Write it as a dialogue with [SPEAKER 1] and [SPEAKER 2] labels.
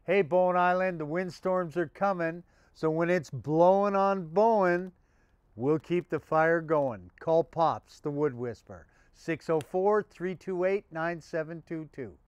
[SPEAKER 1] Hey, Bowen Island, the windstorms are coming, so when it's blowing on Bowen, we'll keep the fire going. Call Pops, the Wood Whisperer, 604-328-9722.